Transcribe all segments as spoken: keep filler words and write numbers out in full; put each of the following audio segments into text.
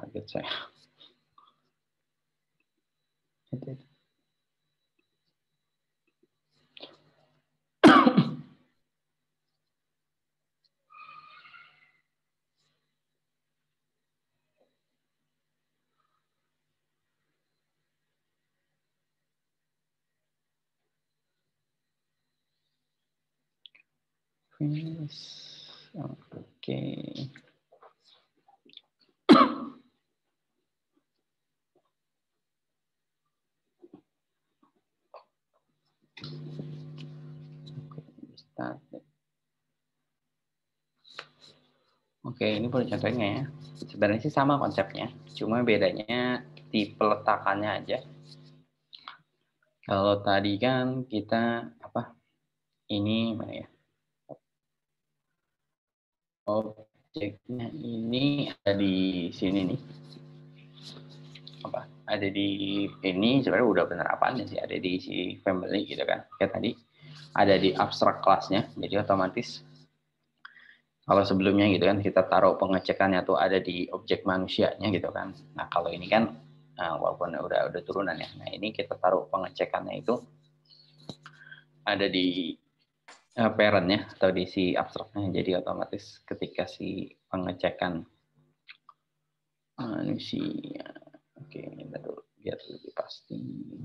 kaget saya. Finish. Oke. Okay. Oke, ini baru contohnya ya. Sebenarnya sih sama konsepnya, cuma bedanya di peletakannya aja. Kalau tadi kan kita apa? Ini mana ya? Objeknya ini ada di sini nih. Apa? Ada di ini sebenarnya udah penerapannya sih, ada di si family gitu kan. Kayak tadi ada di abstrak kelasnya, jadi otomatis kalau sebelumnya gitu kan kita taruh pengecekannya tuh ada di objek manusianya gitu kan. Nah kalau ini kan nah, walaupun udah udah turunan ya. Nah ini kita taruh pengecekannya itu ada di uh, parentnya atau di si abstraknya. Jadi otomatis ketika si pengecekan manusia, oke ini dulu biar lebih pasti.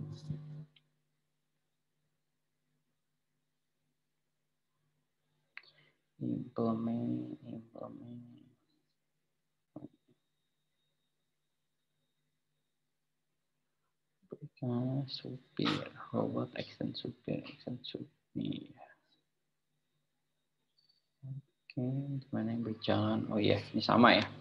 Implement, implement. Nah, supir, robot extend supir, extend supir. Oke, gimana yang berjalan? Oh iya, ini sama ya.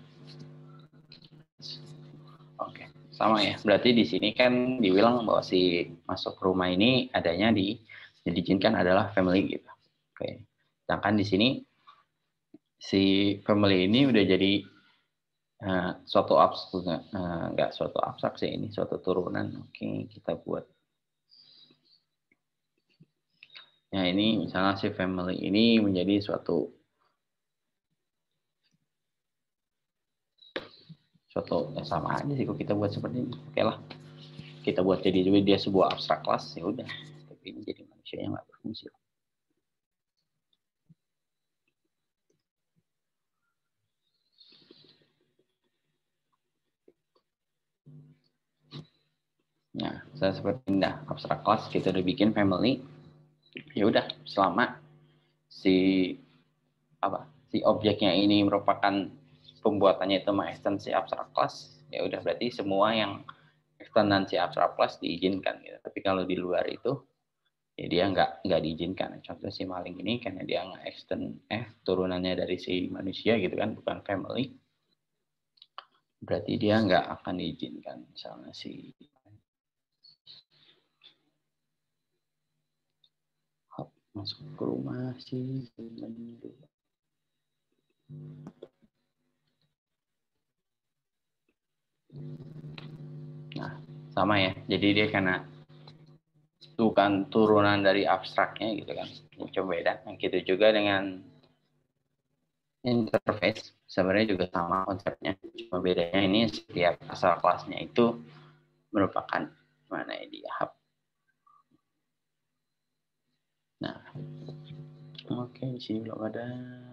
Oke, sama ya. Berarti di sini kan dibilang bahwa si masuk rumah ini adanya di yang diizinkan adalah family gitu. Oke. Sedangkan di sini si family ini udah jadi uh, suatu abstrak, uh, enggak suatu abstrak sih ini, suatu turunan. Oke, kita buat. Nah, ini misalnya si family ini menjadi suatu suatu ya sama aja sih kalau kita buat seperti ini. Oke lah. Kita buat jadi juga dia sebuah abstrak kelas ya udah. Tapi ini jadi manusia yang nggak berfungsi. Nah, saya seperti ini dah abstrak kelas kita udah bikin family. Ya udah, selama si apa? Si objeknya ini merupakan pembuatannya itu mengekstensi abstrak kelas, ya udah berarti semua yang ekstensi abstrak kelas diizinkan gitu. Tapi kalau di luar itu ya dia nggak nggak diizinkan. Contoh si maling ini karena dia nggak extend eh turunannya dari si manusia gitu kan, bukan family. Berarti dia nggak akan diizinkan misalnya si masuk ke rumah si nah sama ya, jadi dia karena bukan turunan dari abstraknya gitu kan, coba beda. Nah gitu juga dengan interface, sebenarnya juga sama konsepnya, cuma bedanya ini setiap asal kelasnya itu merupakan mana ya dia hub. Nah, oke okay, di sini belum ada.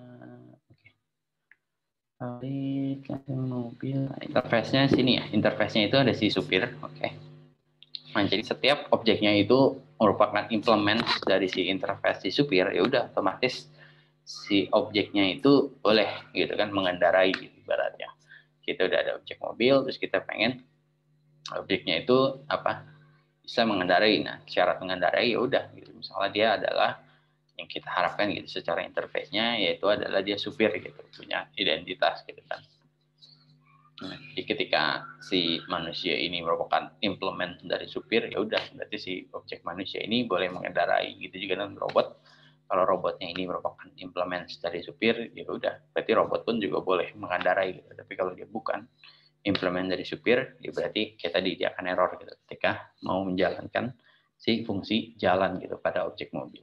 Kali yang mobil, nah, interface-nya sini ya, interface-nya itu ada si supir, oke. Okay. Nah, jadi setiap objeknya itu merupakan implement dari si interface si supir, ya udah otomatis si objeknya itu boleh gitu kan mengendarai gitu, ibaratnya. Kita udah ada objek mobil, terus kita pengen objeknya itu apa bisa mengendarai. Nah, syarat mengendarai ya udah gitu. Misalnya dia adalah yang kita harapkan gitu secara interface-nya yaitu adalah dia supir gitu, punya identitas gitu kan. Nah, jadi ketika si manusia ini merupakan implement dari supir, ya udah berarti si objek manusia ini boleh mengendarai. Gitu juga dengan robot. Kalau robotnya ini merupakan implement dari supir, ya udah berarti robot pun juga boleh mengendarai gitu. Tapi kalau dia bukan implement dari supir, ya berarti kita tadi dia akan error gitu ketika mau menjalankan si fungsi jalan gitu pada objek mobil.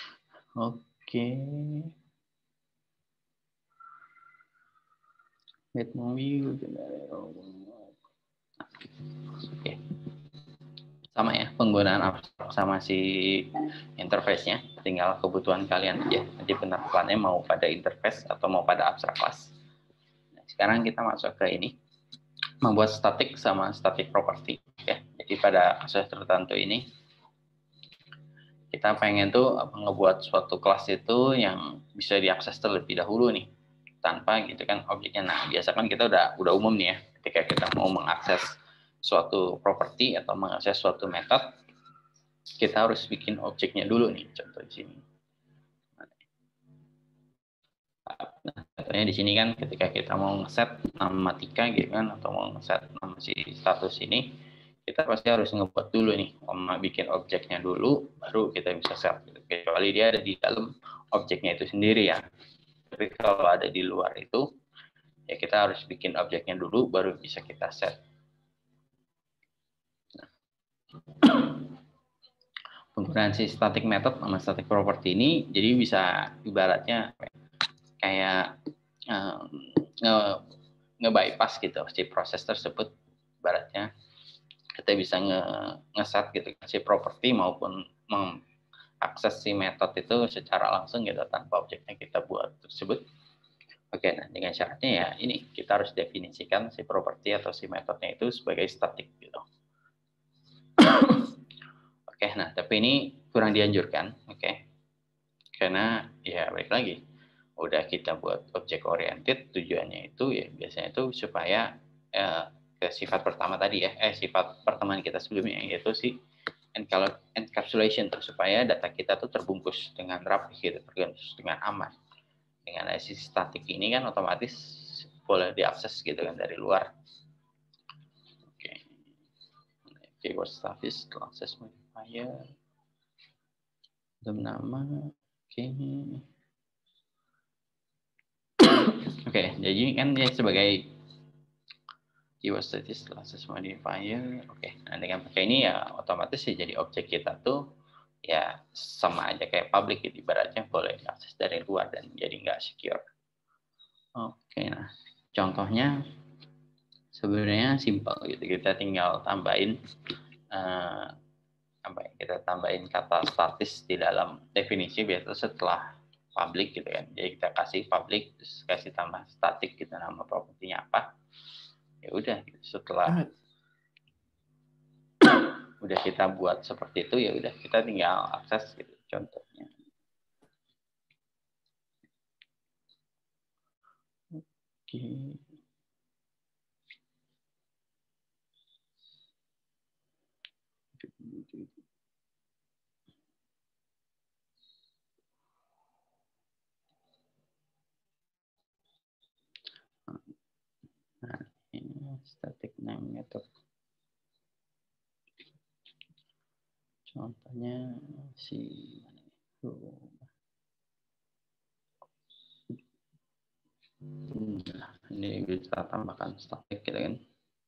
Oke. Bed mobil. Oke. Sama ya, penggunaan abstrak sama si interface-nya. Tinggal kebutuhan kalian aja. Jadi penerapannya mau pada interface atau mau pada abstrak class. Nah, sekarang kita masuk ke ini. Membuat static sama static property. Ya. Jadi pada kasus tertentu ini, kita pengen tuh apa, ngebuat suatu kelas itu yang bisa diakses terlebih dahulu nih. Tanpa gitu kan objeknya. Nah, biasa kan kita udah udah umum nih ya. Ketika kita mau mengakses suatu properti atau mengakses suatu metode, kita harus bikin objeknya dulu nih, contoh di sini. Nah, contohnya di sini kan ketika kita mau ngeset nama Tika gitu kan, atau mau ngeset nama si status ini, kita pasti harus ngebuat dulu nih, bikin objeknya dulu, baru kita bisa set. Kecuali dia ada di dalam objeknya itu sendiri ya. Tapi kalau ada di luar itu, ya kita harus bikin objeknya dulu, baru bisa kita set. Nah. Penggunaan si static method sama static property ini, jadi bisa ibaratnya kayak um, nge, nge-bypass gitu si proses tersebut. Ibaratnya kita bisa nge, nge-set gitu si property maupun mengakses si metode itu secara langsung gitu tanpa objeknya kita buat tersebut. Oke, nah dengan syaratnya ya ini kita harus definisikan si property atau si metodenya itu sebagai static gitu. Oke, nah tapi ini kurang dianjurkan, oke, karena ya baik lagi, udah kita buat objek oriented, tujuannya itu ya biasanya itu supaya eh, ke sifat pertama tadi ya, eh sifat pertemuan kita sebelumnya yaitu si encapsulation tuh, supaya data kita tuh terbungkus dengan rapi gitu, terbungkus dengan aman. Dengan si static ini kan otomatis boleh diakses gitu kan dari luar. Keyword status, access modifier, dalam nama, oke. Okay. Oke, okay, jadi kan dia sebagai keyword status, access modifier, oke. Okay. Nah dengan pakai ini ya otomatis ya jadi objek kita tuh ya sama aja kayak public gitu, ibaratnya boleh diakses dari luar dan jadi nggak secure. Oke, okay, nah contohnya sebenarnya simpel gitu, kita tinggal tambahin uh, apa ya, kita tambahin kata statis di dalam definisi biasa setelah public gitu kan. Jadi kita kasih public terus kasih tambah static gitu, nama propertinya apa. Ya udah gitu. Setelah udah kita buat seperti itu ya udah kita tinggal akses gitu contohnya. Oke. Nah, ini static name method. Contohnya si nah, ini kita tambahkan static gitu kan.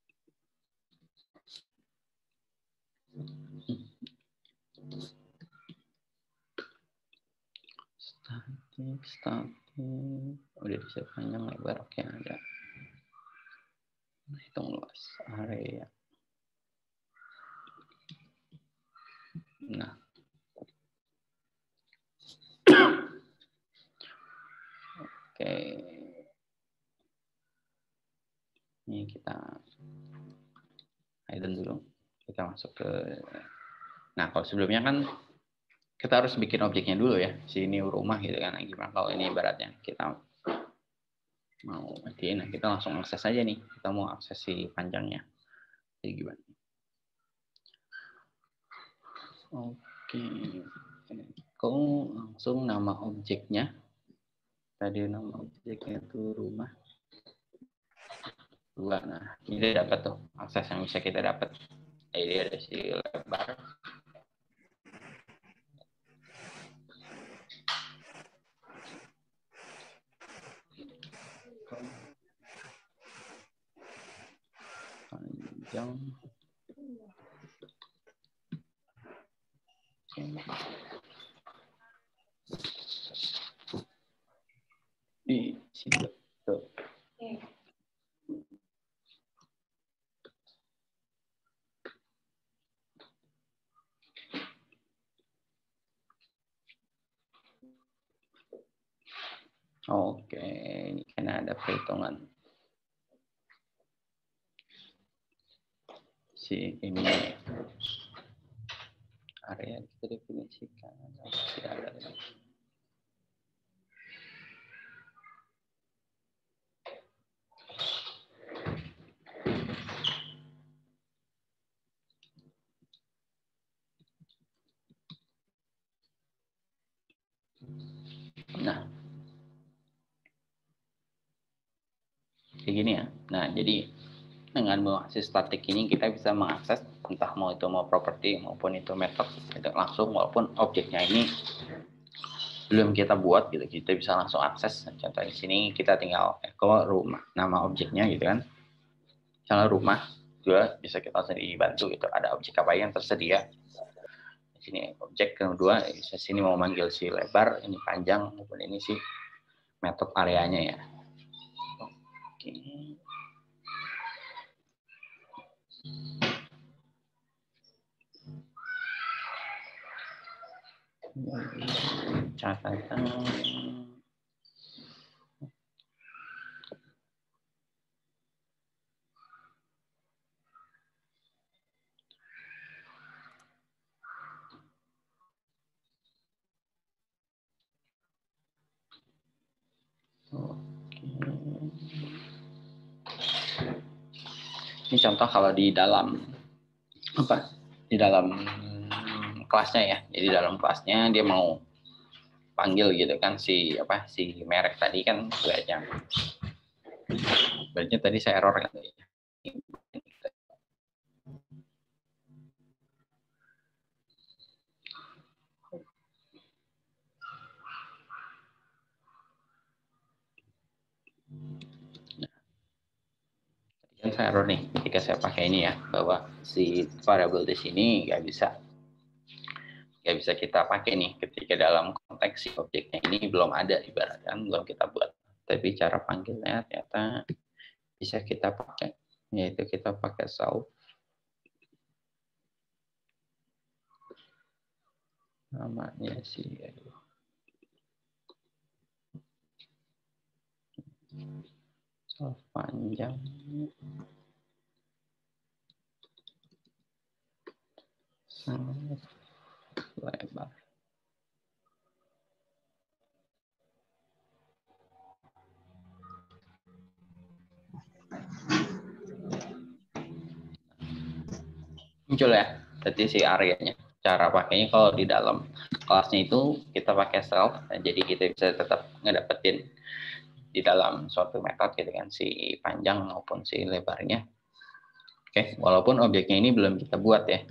Static, static. Udah bisa panjang lebar, oke ada. Hitung luas area. Nah. Oke. Ini kita hidden dulu. Kita masuk ke. Nah, kalau sebelumnya kan kita harus bikin objeknya dulu ya. Sini rumah gitu kan. Gimana kalau ini ibaratnya kita mau ini, nah kita langsung akses aja nih. Kita mau akses si panjangnya. Jadi gimana? Oke. Kau langsung nama objeknya. Tadi nama objeknya itu rumah. Dua. Nah, ini dapat tuh akses yang bisa kita dapat. Ini ada si lebar. Panjang. Di situ. Tuh. Oke, ini kan ada perhitungan si ini area kita definisikan. Tidak ada lagi. Nah, kayak gini ya. Nah, jadi dengan mengakses statik ini kita bisa mengakses entah mau itu mau properti maupun itu method gitu, langsung walaupun objeknya ini belum kita buat gitu, kita bisa langsung akses. Contoh di sini kita tinggal echo rumah, nama objeknya gitu kan. Misalnya rumah juga bisa kita sendiri bantu gitu. Ada objek apa yang tersedia. Di sini objek kedua, di sini mau manggil si lebar, ini panjang maupun ini si metode areanya ya. Oke. Catatan. Oke. Ini contoh kalau di dalam apa? Di dalam kelasnya ya. Jadi dalam kelasnya dia mau panggil gitu kan si apa si merek tadi kan banyak. Berarti tadi saya error kan. Kan saya error nih ketika saya pakai ini ya, bahwa si variabel di sini nggak bisa nggak bisa kita pakai nih ketika dalam konteks si objeknya ini belum ada, ibaratkan belum kita buat. Tapi cara panggilnya ternyata bisa kita pakai, yaitu kita pakai self namanya si aduh. Self panjang self lebar. Muncul ya, berarti si areanya. Cara pakainya kalau di dalam kelasnya itu kita pakai self, jadi kita bisa tetap ngedapetin di dalam suatu metode gitu kan si panjang maupun si lebarnya. Oke, walaupun objeknya ini belum kita buat ya.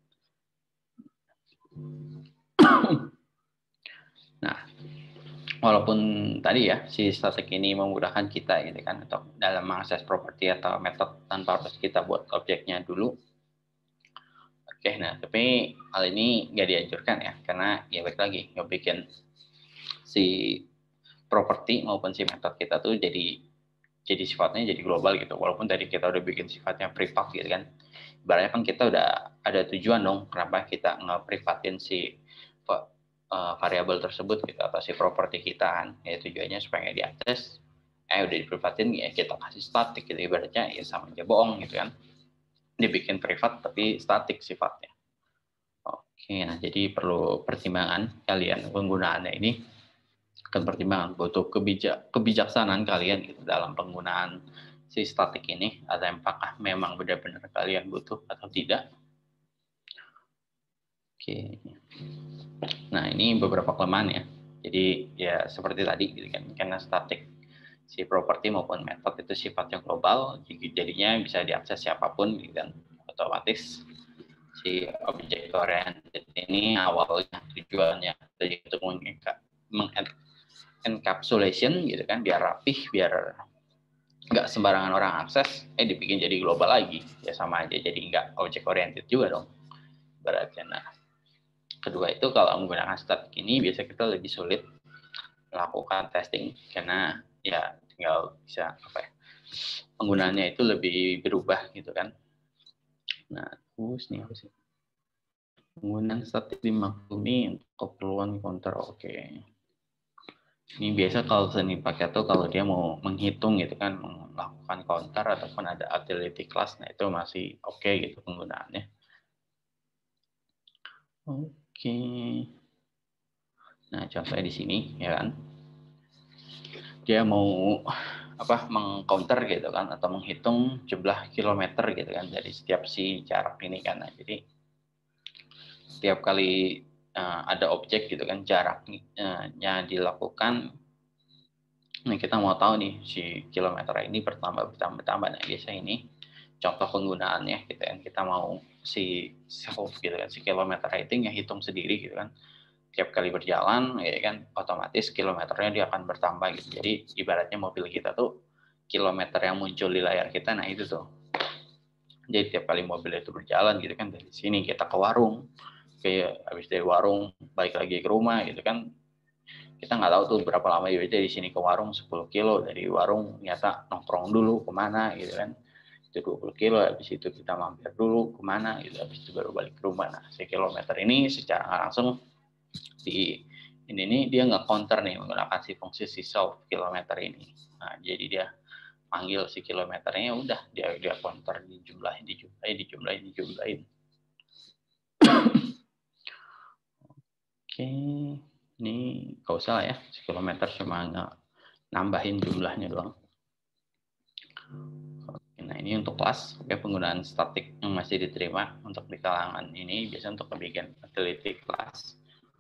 Nah, walaupun tadi ya si static ini memudahkan kita gitu kan untuk dalam mengakses properti atau metode tanpa harus kita buat objeknya dulu. Oke, nah tapi hal ini nggak dianjurkan ya, karena ya balik lagi nggak bikin si properti maupun si metode kita tuh jadi jadi sifatnya jadi global gitu. Walaupun tadi kita udah bikin sifatnya privat gitu kan, ibaratnya kan kita udah ada tujuan dong kenapa kita nge-privatin si uh, variabel tersebut gitu atau si properti kita kan. Ya tujuannya supaya nggak diakses, eh udah diprivatin ya kita kasih statik gitu, ibaratnya ya sama aja bohong gitu kan. Dibikin privat tapi statik sifatnya. Oke, nah jadi perlu pertimbangan kalian penggunaannya ini, kan pertimbangan butuh kebijak kebijaksanaan kalian gitu dalam penggunaan si statik ini, atau apakah memang benar-benar kalian butuh atau tidak. Oke. Nah, ini beberapa kelemahan ya. Jadi ya seperti tadi gitu kan, karena statik si properti maupun metode itu sifatnya global, jadinya bisa diakses siapapun gitu kan. Otomatis si object oriented ini awalnya tujuannya untuk mengencapsulation gitu kan, biar rapih, biar nggak sembarangan orang akses, eh dibikin jadi global lagi, ya sama aja jadi nggak object oriented juga dong berarti. Nah, kedua itu kalau menggunakan static ini biasa kita lebih sulit melakukan testing karena ya tinggal bisa apa ya, penggunaannya itu lebih berubah gitu kan. Nah, terus nih apa sih? Penggunaan statik dimaklumi untuk keperluan counter. Oke. Ini biasa kalau seni pakai tuh kalau dia mau menghitung gitu kan, melakukan counter ataupun ada utility class, nah itu masih oke okay gitu penggunaannya. Oke. Okay. Nah, contohnya di sini ya kan. Dia mau apa mengcounter gitu kan atau menghitung jumlah kilometer gitu kan dari setiap si jarak ini kan. Nah, jadi setiap kali uh, ada objek gitu kan jaraknya dilakukan. Nah, kita mau tahu nih si kilometer ini bertambah bertambah bertambah. Nah, biasa ini contoh penggunaannya gitu kan. Kita mau si self gitu kan, si kilometer rating ya hitung sendiri gitu kan. Tiap kali berjalan ya kan otomatis kilometernya dia akan bertambah gitu. Jadi ibaratnya mobil kita tuh kilometer yang muncul di layar kita, nah itu tuh. Jadi tiap kali mobil itu berjalan gitu kan, dari sini kita ke warung, kayak habis dari warung balik lagi ke rumah gitu kan, kita nggak tahu tuh berapa lama ya, dari sini ke warung sepuluh kilo, dari warung ternyata nongkrong dulu kemana gitu kan, itu dua puluh kilo, habis itu kita mampir dulu kemana gitu, habis itu baru balik ke rumah. Nah, si kilometer ini secara nggak langsung di ini nih dia nggak counter nih menggunakan si fungsi si solve kilometer ini. Nah, jadi dia panggil si kilometernya, udah dia dia counter dijumlahin dijumlahin dijumlahin dijumlahin. Oke, ini gak usah lah ya, si kilometer cuma nggak nambahin jumlahnya doang. Nah, ini untuk kelas, oke, penggunaan statik yang masih diterima untuk di kalangan ini biasa untuk pembikin utility class.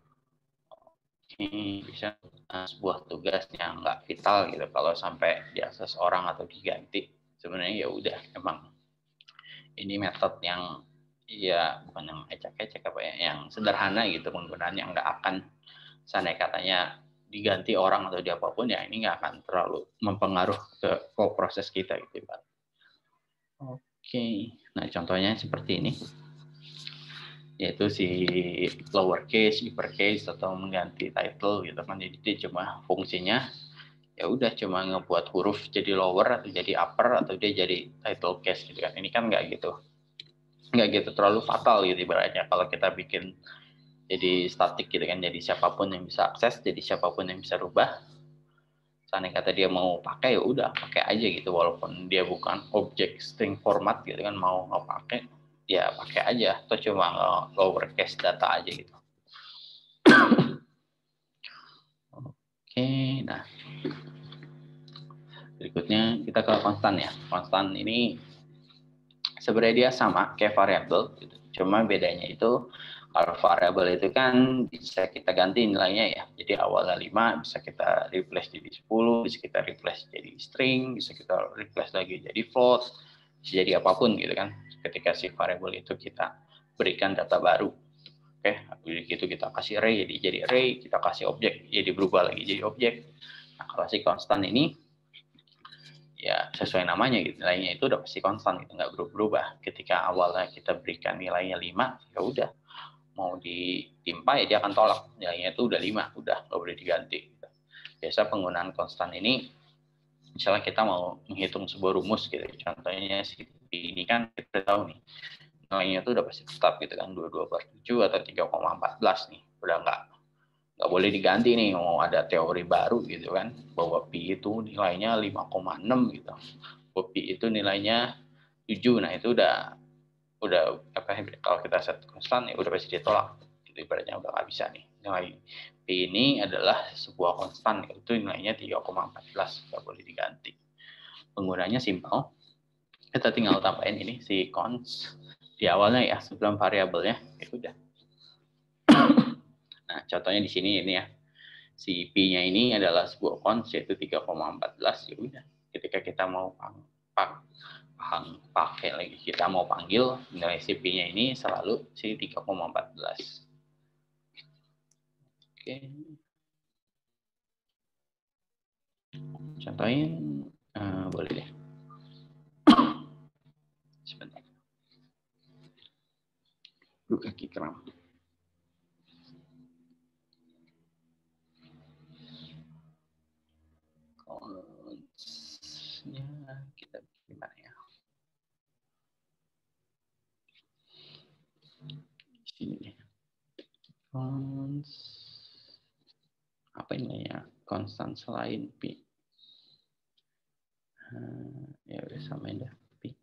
Ini bisa uh, sebuah tugas yang nggak vital gitu, kalau sampai diakses orang atau diganti sebenarnya ya udah, emang ini metode yang ya bukan yang ecek-ecek apa ya, yang sederhana gitu penggunaan, yang nggak akan seandainya katanya diganti orang atau di apapun ya ini nggak akan terlalu mempengaruh ke proses kita gitu Pak. Oke, nah contohnya seperti ini, yaitu si lowercase, uppercase atau mengganti title gitu kan. Jadi dia cuma fungsinya ya udah cuma ngebuat huruf jadi lower atau jadi upper atau dia jadi title case gitu kan. Ini kan nggak gitu, nggak gitu terlalu fatal gitu ibaratnya kalau kita bikin jadi statik gitu kan. Jadi siapapun yang bisa akses, jadi siapapun yang bisa rubah. Seandainya kata dia mau pakai ya udah pakai aja gitu, walaupun dia bukan objek string format gitu kan, mau nggak pakai ya pakai aja, atau cuma lowercase data aja gitu. Oke, nah berikutnya kita ke konstan ya. Konstan ini sebenarnya dia sama kayak variabel gitu. Cuma bedanya itu kalau variabel itu kan bisa kita ganti nilainya ya. Jadi awalnya lima bisa kita replace jadi sepuluh, bisa kita replace jadi string, bisa kita replace lagi jadi float, bisa jadi apapun gitu kan. Ketika si variabel itu kita berikan data baru. Oke, begitu kita kasih array jadi jadi array, kita kasih objek jadi berubah lagi jadi objek. Nah, kalau si konstan ini ya sesuai namanya gitu, nilainya itu udah pasti konstan gitu, nggak berubah-berubah. Ketika awalnya kita berikan nilainya lima, ya udah mau ditimpa ya dia akan tolak, nilainya itu udah lima, udah nggak boleh diganti. Biasa penggunaan konstan ini misalnya kita mau menghitung sebuah rumus gitu, contohnya si ini kan kita tahu nih nilainya itu udah pasti tetap gitu kan, dua puluh dua per tujuh atau tiga koma empat belas nih, udah nggak nggak boleh diganti nih. Mau ada teori baru gitu kan bahwa pi itu nilainya lima koma enam gitu, bahwa pi itu nilainya tujuh, nah itu udah udah apa kalau kita set konstan ya udah pasti ditolak gitu, ibaratnya udah nggak bisa nih. Nilai pi ini adalah sebuah konstan, itu nilainya tiga koma empat belas, nggak boleh diganti. Penggunanya simpel, kita tinggal tambahin ini si cons di awalnya ya sebelum variabelnya, ya udah. Nah, contohnya di sini ini ya. Si pi-nya ini adalah sebuah cons yaitu tiga koma empat belas, ya udah. Ketika kita mau pang, pang, pang, pakai lagi, kita mau panggil nilai si pi-nya ini selalu si tiga koma empat belas. Oke. Contohin uh, boleh deh. Sebentar. Buka kikram. Cons-nya kita gimana ya? Sini nih. Cons apa ini ya? konstan selain P. Uh, ya udah samain dah P.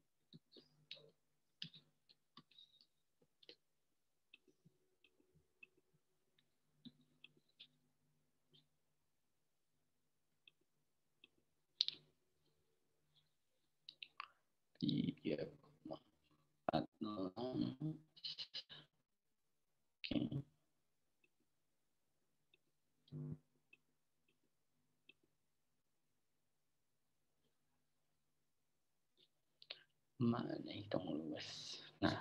tiga koma empat nol. Oke. Mana hitung luas. Nah.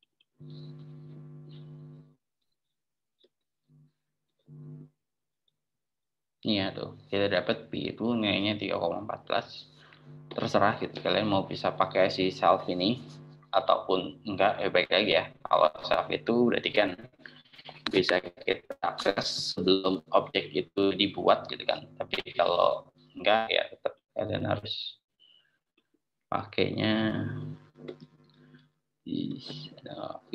Ini ya tuh, kita dapat P itu nilainya tiga koma empat belas. Terserah gitu, kalian mau bisa pakai si self ini ataupun enggak, ya baik lagi ya. Kalau self itu berarti kan bisa kita akses sebelum objek itu dibuat gitu kan. Tapi kalau enggak ya tetap kalian harus pakainya di self.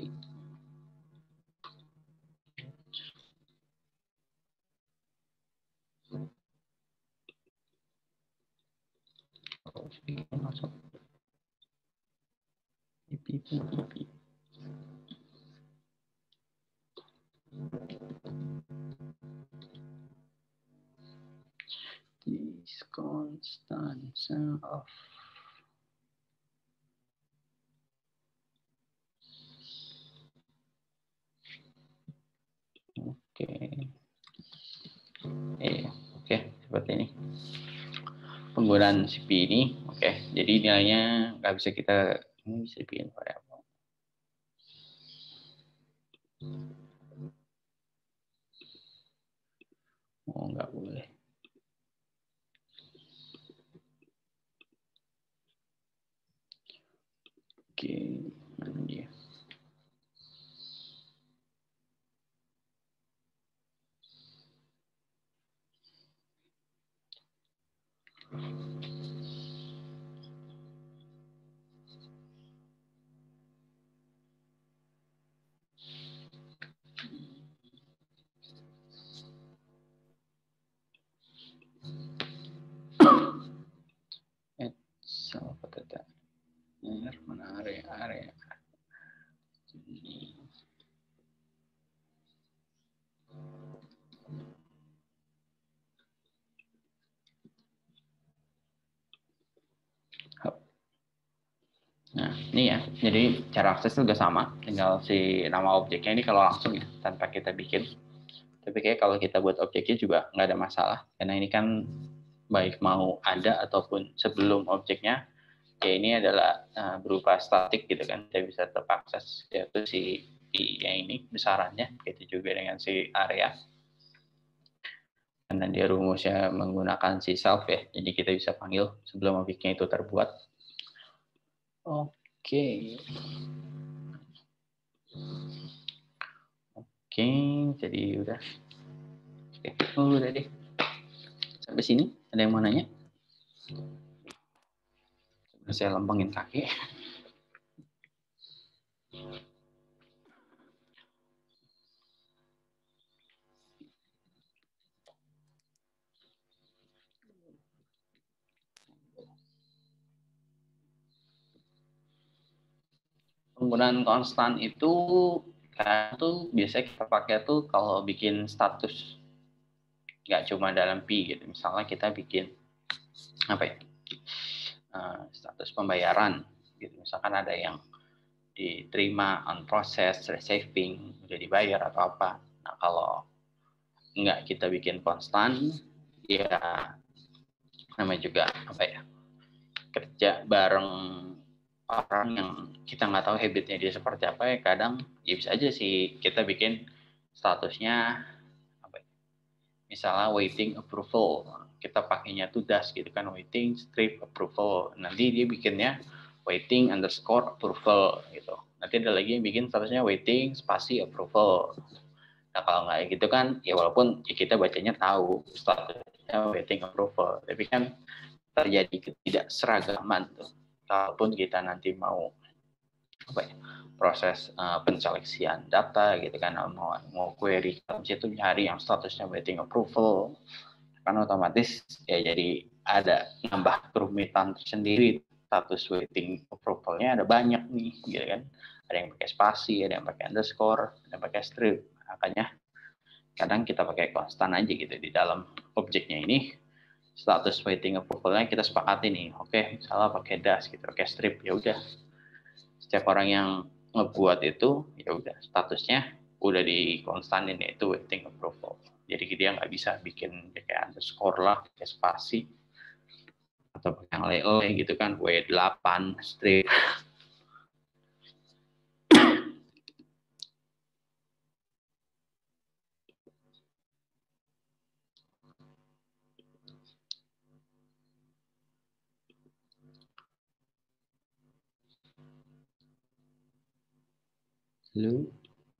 Masuk. Pipi, pipi, pipi. This constant of oke okay. eh oke okay, seperti ini penggunaan C P ini. Oke okay. Jadi nilainya nggak bisa kita ini bisa bikin variabel. Oh nggak boleh. Oke, mana dia? Mana area area ini. Nah, ini ya. Jadi cara akses juga sama. Tinggal si nama objeknya ini kalau langsung ya, tanpa kita bikin. Tapi kayak kalau kita buat objeknya juga nggak ada masalah. Karena ini kan baik mau ada ataupun sebelum objeknya, ya ini adalah uh, berupa statik gitu kan. Kita bisa tetap akses yaitu si I yang ini besarannya. Begitu juga dengan si area. Karena dia rumusnya menggunakan si self ya. Jadi kita bisa panggil sebelum objeknya itu terbuat. Oke. Oke, jadi udah. Oke, oh, udah deh. Sampai sini, ada yang mau nanya? Saya lempengin kaki. Penggunaan konstan itu kan tuh biasanya kita pakai tuh kalau bikin status, nggak cuma dalam P gitu. Misalnya kita bikin apa ya, uh, status pembayaran gitu. Misalkan ada yang diterima, on process, receiving, udah dibayar atau apa. Nah kalau nggak kita bikin konstan, ya namanya juga apa ya, kerja bareng orang yang kita nggak tahu habitnya dia seperti apa ya, kadang ya bisa aja sih kita bikin statusnya apa ya, misalnya waiting approval, kita pakainya tuh das gitu kan, waiting strip approval, nanti dia bikinnya waiting underscore approval gitu, nanti ada lagi yang bikin statusnya waiting spasi approval. Nah kalau nggak gitu kan ya walaupun ya kita bacanya tahu statusnya waiting approval, tapi kan terjadi ketidakseragaman tuh. Kalaupun kita nanti mau apa ya, proses uh, penseleksian data gitu kan, mau mau query kalau itu nyari yang statusnya waiting approval, kan otomatis ya jadi ada nambah kerumitan tersendiri. Status waiting approval-nya ada banyak nih, gitu kan. Ada yang pakai spasi, ada yang pakai underscore, ada yang pakai strip. Makanya kadang kita pakai konstan aja gitu di dalam objeknya ini. Status waiting approval-nya kita sepakati nih. Oke, misalnya pakai dash gitu, pakai strip, ya udah. Setiap orang yang ngebuat itu, ya udah statusnya udah dikonstanin, yaitu waiting approval. Jadi dia nggak bisa bikin kayak underscore lah, pakai spasi, atau yang lele gitu kan, W delapan strip. Lu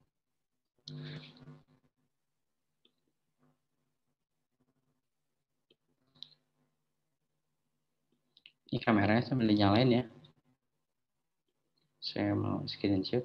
ini kameranya sambil dinyalain ya. Saya mau screenshot.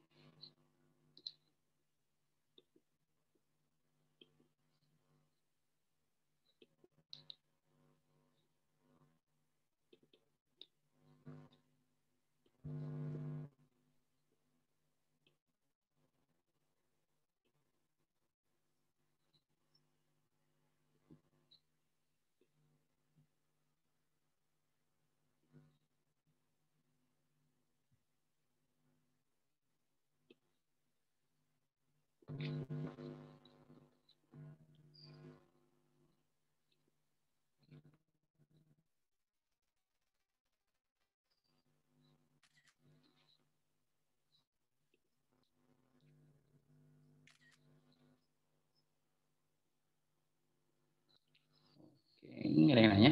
Oke, ini ada yang nanya?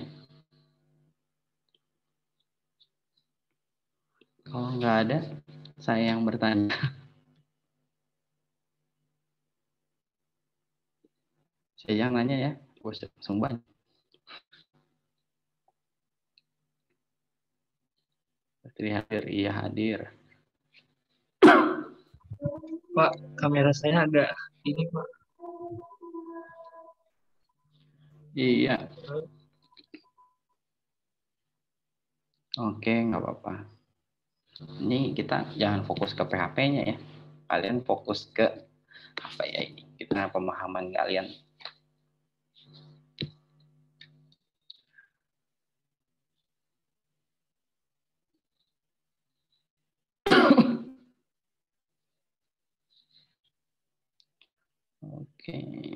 Kalau nggak ada, saya yang bertanya. Saya yang nanya ya, bos langsung banyak. Putri hadir, iya hadir. Pak, kamera saya agak ini Pak. Iya. Oke, nggak apa-apa. Ini kita jangan fokus ke P H P-nya ya. Kalian fokus ke apa ya ini? Kita pemahaman kalian. Oke.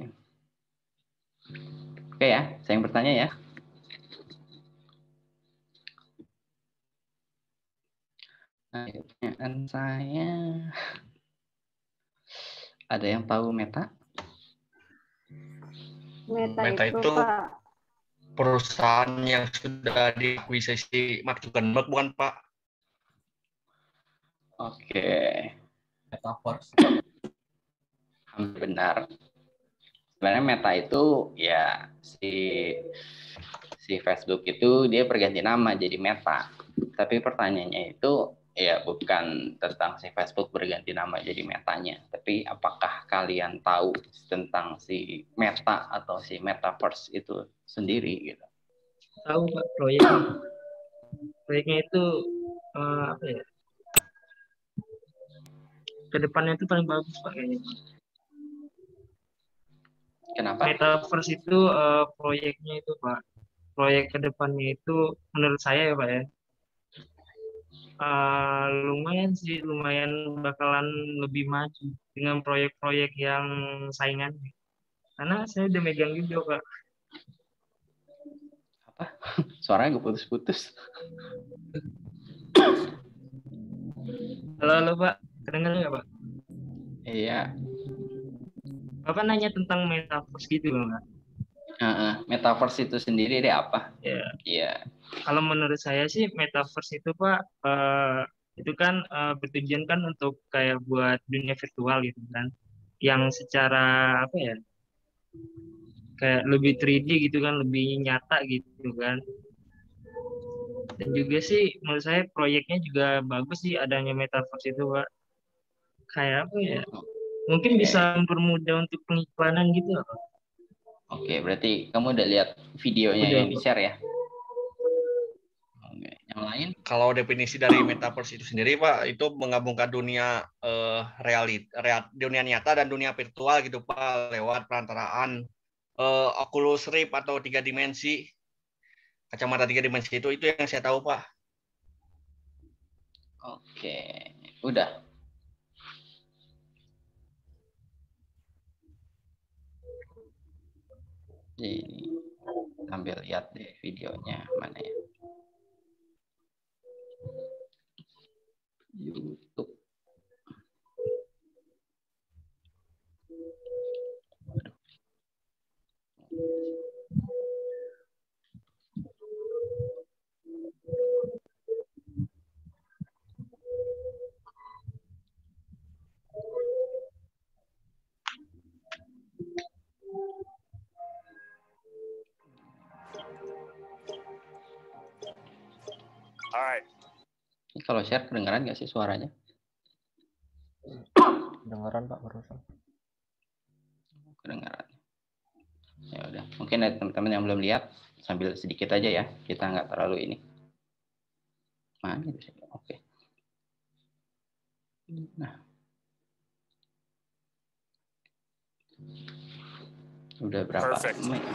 Oke ya, saya yang bertanya ya. Nah, pertanyaan saya, ada yang tahu Meta? Meta, Meta itu, itu Pak. perusahaan yang sudah diakuisisi Mark Zuckerberg, bukan Pak? Oke. Metaverse. Hampir benar. Sebenarnya Meta itu ya si si Facebook itu dia berganti nama jadi Meta. Tapi pertanyaannya itu ya bukan tentang si Facebook berganti nama jadi Metanya, tapi apakah kalian tahu tentang si Meta atau si Metaverse itu sendiri gitu? Tahu Pak proyeknya. Proyeknya itu uh, apa ya? Kedepannya itu paling bagus Pak kayaknya. Kenapa? Metaverse itu uh, proyeknya itu Pak. Proyek kedepannya itu menurut saya ya Pak ya. Uh, lumayan sih, lumayan bakalan lebih maju dengan proyek-proyek yang saingan. Karena saya udah megang juga Pak. Apa? Suaranya gue putus-putus. Halo, halo Pak, kedengeran nggak Pak? Iya. Bapak nanya tentang metaverse gitu loh Pak. Uh, metaverse itu sendiri deh apa? Ya. Iya. Kalau menurut saya sih metaverse itu Pak, uh, itu kan uh, bertujuan kan untuk kayak buat dunia virtual gitu kan, yang secara apa ya, kayak lebih tiga D gitu kan, lebih nyata gitu kan. Dan juga sih menurut saya proyeknya juga bagus sih adanya metaverse itu Pak. Kayak apa ya? Mungkin bisa mempermudah untuk pengiklanan gitu Pak. Oke, berarti kamu udah lihat videonya Udah, yang di-share ya? Oke, yang lain? Kalau definisi dari metaverse itu sendiri, Pak, itu menggabungkan dunia eh, realit, real, dunia nyata dan dunia virtual gitu, Pak, lewat perantaraan eh, Oculus Rift atau tiga dimensi, kacamata tiga dimensi itu, itu yang saya tahu, Pak. Oke, udah. Jadi sambil lihat deh videonya mana ya. YouTube. Alright. Ini kalau share kedengeran nggak sih suaranya? Kedengeran Pak barusan. Kedengeran. Ya udah, mungkin ada teman-teman yang belum lihat, sambil sedikit aja ya, kita nggak terlalu ini. Mana itu? Oke. Nah, udah berapa? Perfect. menit?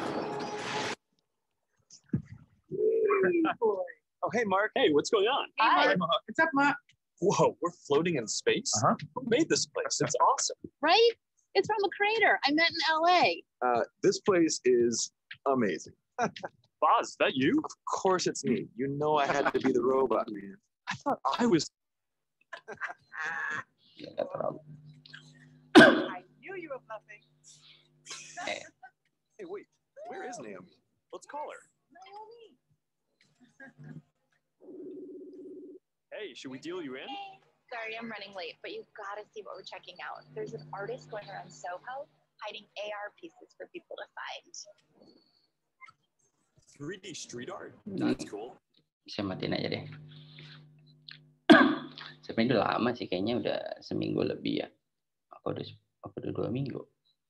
Oh, hey, Mark. Hey, what's going on? Hi. What's up, Mark? Whoa, we're floating in space? Uh-huh. Who made this place? It's awesome. Right? It's from a crater. I met in L A. Uh, this place is amazing. Boz, is that you? Of course it's me. You know I had to be the robot, man. I thought I was. Ya, nggak terlalu. I knew you were bluffing. Eh, Hey, wait. Where is Naomi? Let's call her. Naomi. Hey, should we deal you in? Sorry, I'm running late, but you've got to see what we're checking out. There's an artist going around Soho hiding A R pieces for people to find. three D street art? That's cool. Saya matiin aja deh. Sebenarnya udah lama sih, kayaknya udah seminggu lebih ya. Apa udah, apa udah dua minggu?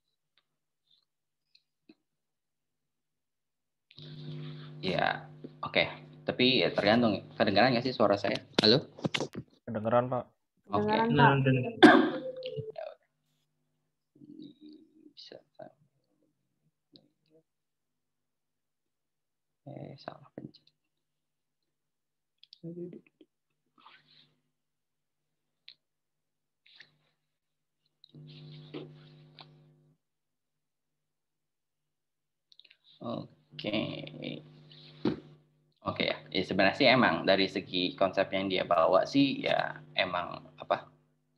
Ya, oke. Okay. Tapi ya tergantung. Kedengaran nggak sih suara saya? Halo? Kedengeran Pak. Oke. Okay. nah, dan Bisa. Eh, salah pencet. Oke. Oke ya. Ya sebenarnya sih emang dari segi konsep yang dia bawa sih ya emang apa?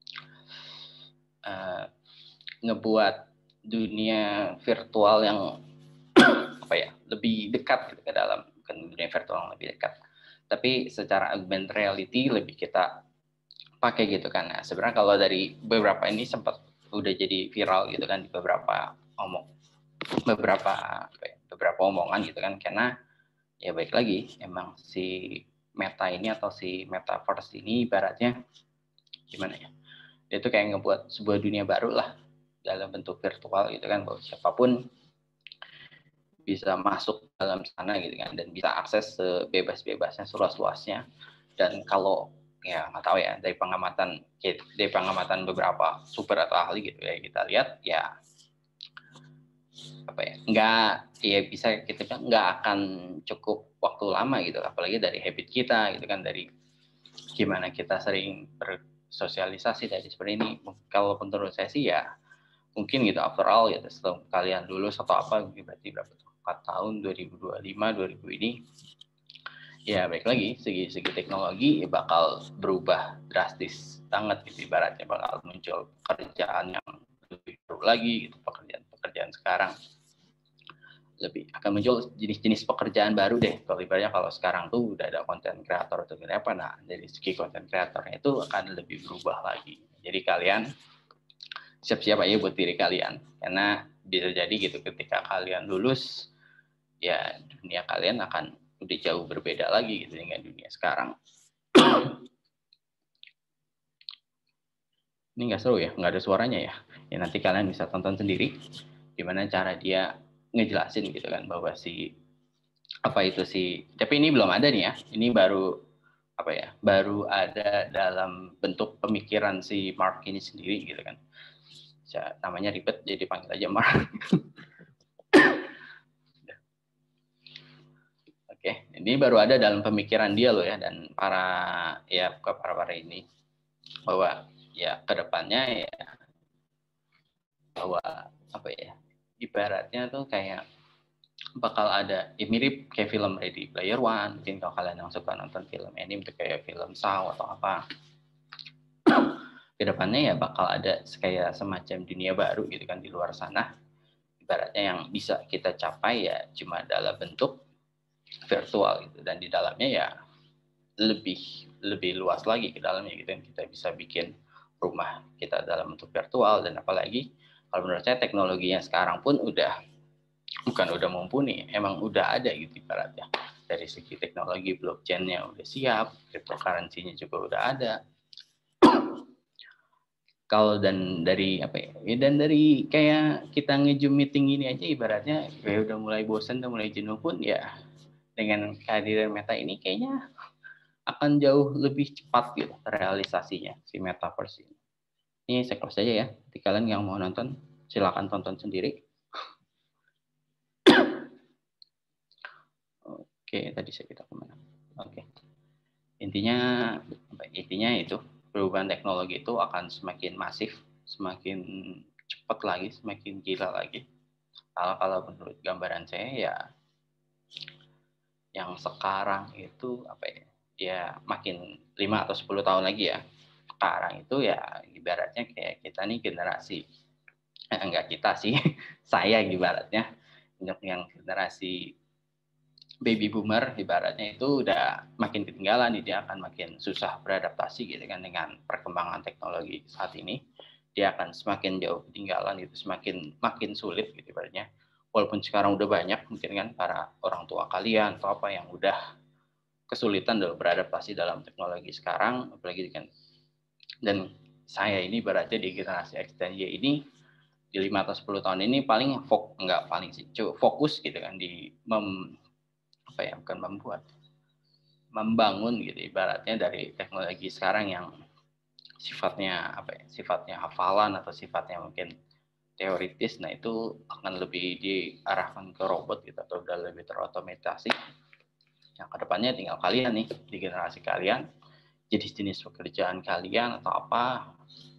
Uh, ngebuat dunia virtual yang apa ya lebih dekat gitu ke dalam ke dunia virtual yang lebih dekat. Tapi secara augmented reality lebih kita pakai gitu kan. Nah, sebenarnya kalau dari beberapa ini sempat udah jadi viral gitu kan di beberapa omong beberapa apa ya, beberapa omongan gitu kan, karena ya baik lagi emang si Meta ini atau si Metaverse ini ibaratnya gimana ya? Dia tuh kayak ngebuat sebuah dunia baru lah dalam bentuk virtual gitu kan, bahwa siapapun bisa masuk dalam sana gitu kan dan bisa akses sebebas-bebasnya, seluas-luasnya. Dan kalau ya nggak tahu ya, dari pengamatan dari pengamatan beberapa super atau ahli gitu ya, kita lihat ya apa ya nggak ya bisa kita bilang nggak akan cukup waktu lama gitu, apalagi dari habit kita gitu kan, dari gimana kita sering bersosialisasi dari seperti ini. Kalau menurut saya sih ya mungkin gitu after all gitu, setelah kalian lulus atau apa berarti berapa tuh empat tahun dua ribu dua puluh lima dua ribu ini ya baik lagi segi segi teknologi ya bakal berubah drastis banget gitu, ibaratnya bakal muncul pekerjaan yang lebih baru lagi gitu, pekerjaan-pekerjaan sekarang lebih akan muncul jenis-jenis pekerjaan baru deh. Kalau ibaratnya kalau sekarang tuh udah ada konten kreator atau apa, nah dari segi konten kreatornya itu akan lebih berubah lagi. Jadi kalian siap-siap aja buat diri kalian, karena bisa jadi gitu ketika kalian lulus ya dunia kalian akan udah jauh berbeda lagi gitu dengan dunia sekarang. Ini nggak seru ya, nggak ada suaranya ya. Ya nanti kalian bisa tonton sendiri gimana cara dia ngejelasin gitu kan bahwa si apa itu sih, tapi ini belum ada nih ya, ini baru apa ya, baru ada dalam bentuk pemikiran si Mark ini sendiri gitu kan. Ya, namanya ribet jadi panggil aja Mark. Oke, ini baru ada dalam pemikiran dia loh ya, dan para ya para para ini bahwa ya kedepannya ya bahwa apa ya, ibaratnya tuh kayak bakal ada ya, mirip kayak film Ready Player One. Mungkin kalau kalian yang suka nonton film anime itu kayak film Saw atau apa, kedepannya ya bakal ada kayak semacam dunia baru gitu kan di luar sana, ibaratnya yang bisa kita capai ya cuma dalam bentuk virtual gitu, dan di dalamnya ya lebih lebih luas lagi ke dalamnya gitu kan, kita bisa bikin rumah kita dalam bentuk virtual. Dan apalagi kalau menurut saya teknologinya sekarang pun udah bukan udah mumpuni, emang udah ada gitu ibaratnya. Dari segi teknologi blockchain-nya udah siap, cryptocurrency-nya juga udah ada. Kalau dan dari apa ya, ya dan dari kayak kita nge-Zoom meeting ini aja ibaratnya kayak udah mulai bosan, udah mulai jenuh pun ya dengan kehadiran Meta ini kayaknya akan jauh lebih cepat gitu realisasinya si Metaverse ini. Ini saya close aja ya. Jadi kalian yang mau nonton silakan tonton sendiri. Oke, tadi saya kita kemana? Oke, intinya intinya itu perubahan teknologi itu akan semakin masif, semakin cepat lagi, semakin gila lagi. Kalau kalau menurut gambaran saya ya, yang sekarang itu apa ya? Ya makin lima atau sepuluh tahun lagi ya. Sekarang itu ya ibaratnya kayak kita nih generasi, eh, enggak kita sih, saya ibaratnya yang generasi baby boomer ibaratnya itu udah makin ketinggalan, dia akan makin susah beradaptasi gitu kan dengan perkembangan teknologi saat ini. Dia akan semakin jauh ketinggalan, itu semakin makin sulit gitu ibaratnya. Walaupun sekarang udah banyak mungkin kan para orang tua kalian atau apa yang udah kesulitan dalam beradaptasi dalam teknologi sekarang, apalagi kan. Dan saya ini ibaratnya di generasi X dan Y ini di lima atau sepuluh tahun ini paling fok enggak paling sih fokus gitu kan di mem apa ya, bukan membuat, membangun gitu ibaratnya dari teknologi sekarang yang sifatnya apa ya, sifatnya hafalan atau sifatnya mungkin teoritis. Nah itu akan lebih diarahkan ke robot gitu atau udah lebih terotomatisasi. Yang kedepannya tinggal kalian nih di generasi kalian, jenis-jenis pekerjaan kalian atau apa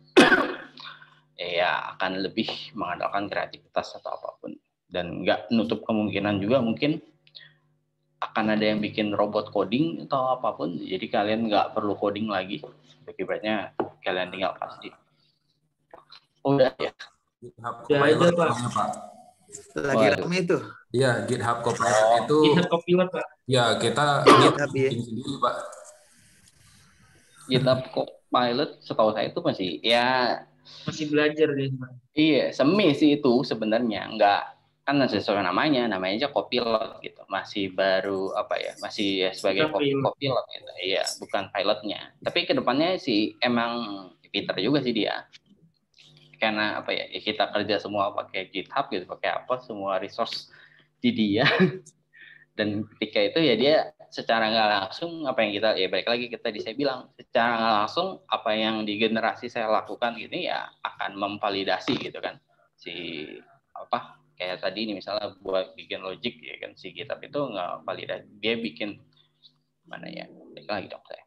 ya akan lebih mengandalkan kreativitas atau apapun, dan nggak nutup kemungkinan juga mungkin akan ada yang bikin robot coding atau apapun, jadi kalian nggak perlu coding lagi, akibatnya kalian tinggal kasih. Oh, udah ya. GitHub Udah ada, Copilot Pak. namanya, Pak. Lagi rame itu. Iya, GitHub Copilot itu. GitHub Copilot, Pak. Ya, kita GitHub ya. bikin sendiri, Pak. GitHub Copilot setahu saya itu masih ya Masih belajar deh, Pak. iya, semi sih itu sebenarnya, nggak kan sesuai namanya, namanya aja copilot gitu, masih baru apa ya, masih ya sebagai Bukan copilot gitu, iya bukan pilotnya. Tapi kedepannya sih emang pinter juga sih dia, karena apa ya, ya kita kerja semua pakai GitHub gitu, pakai apa semua resource di dia. Dan ketika itu ya dia secara nggak langsung apa yang kita ya balik lagi kita tadi saya bilang, secara nggak langsung apa yang di generasi saya lakukan ini ya akan memvalidasi gitu kan si apa kayak tadi ini misalnya buat bikin logic ya kan, si GitHub itu nggak validasi, dia bikin mana ya, balik lagi dong saya.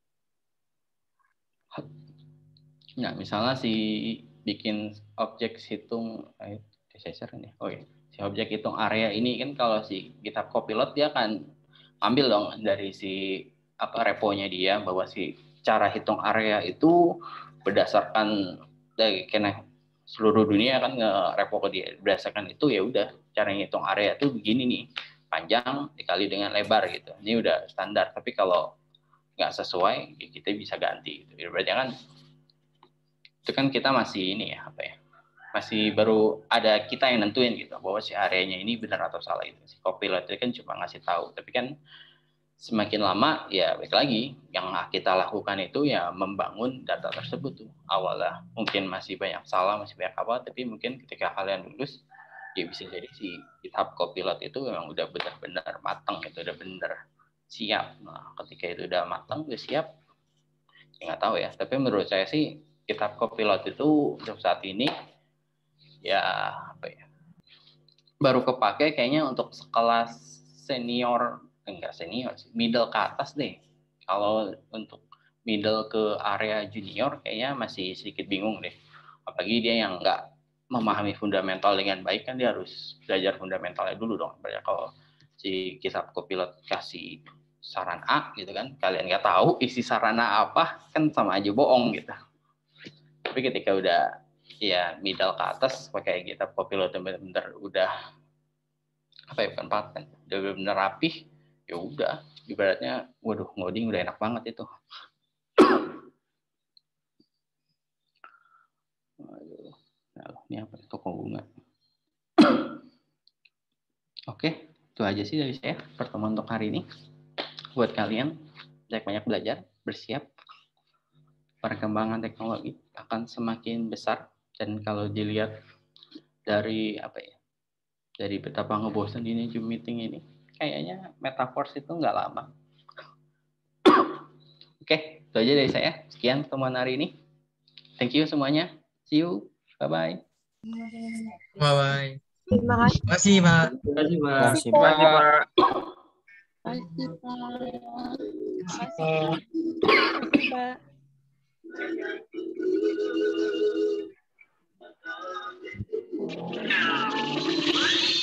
Nah misalnya si bikin objek hitung eh, saya share ini, oh ya si objek hitung area ini kan, kalau si GitHub Copilot dia akan ambil dong dari si apa reponya dia, bahwa si cara hitung area itu berdasarkan dari kena seluruh dunia kan nge-repo ke dia, berdasarkan itu ya udah cara ngitung area tuh begini nih, panjang dikali dengan lebar gitu, ini udah standar. Tapi kalau nggak sesuai ya kita bisa ganti gitu. Berarti kan itu kan kita masih ini ya apa ya, masih baru ada kita yang nentuin gitu bahwa si areanya ini benar atau salah itu. Si Copilot itu kan cuma ngasih tahu, tapi kan semakin lama ya baik lagi yang kita lakukan itu ya membangun data tersebut tuh. Awalnya mungkin masih banyak salah, masih banyak apa, tapi mungkin ketika kalian lulus ya bisa jadi si GitHub Copilot itu memang udah benar-benar matang, itu udah benar siap. Nah, ketika itu udah matang, udah siap, ya nggak tahu ya. Tapi menurut saya sih GitHub Copilot itu untuk saat ini ya apa ya, baru kepake kayaknya untuk sekelas senior, enggak senior sih, middle ke atas deh. Kalau untuk middle ke area junior kayaknya masih sedikit bingung deh. Apalagi dia yang nggak memahami fundamental dengan baik, kan dia harus belajar fundamentalnya dulu dong. Berarti kalau si GitHub Copilot kasih saran A gitu kan, kalian nggak tahu isi saran A apa, kan sama aja bohong gitu. Tapi ketika udah ya middle ke atas pakai GitHub Copilot bener-bener udah apa ya, bukan paten, udah bener-bener rapih, ya udah ibaratnya waduh ngoding udah enak banget itu. Aduh, nah, ini apa, toko bunga. Oke, itu aja sih dari saya pertemuan untuk hari ini. Buat kalian banyak-banyak belajar, bersiap, perkembangan teknologi akan semakin besar. Dan kalau dilihat dari apa ya, dari betapa ngebosen ini Zoom meeting ini, kayaknya Metaverse itu nggak lama. Oke, itu aja dari saya. Sekian pertemuan hari ini. Thank you semuanya. See you. Bye-bye. Bye-bye. Terima kasih. Terima kasih, Pak. Terima kasih, Pak. Terima kasih, Terima kasih, Pak. Pak. Terima kasih, Pak. Terima kasih, Pak.